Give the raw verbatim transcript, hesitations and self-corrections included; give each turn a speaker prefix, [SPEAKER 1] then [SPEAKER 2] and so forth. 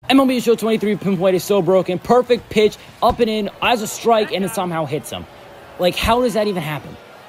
[SPEAKER 1] M L B Show twenty-three Pinpoint is so broken. Perfect pitch, up and in, as a strike, and it somehow hits him. Like, how does that even happen?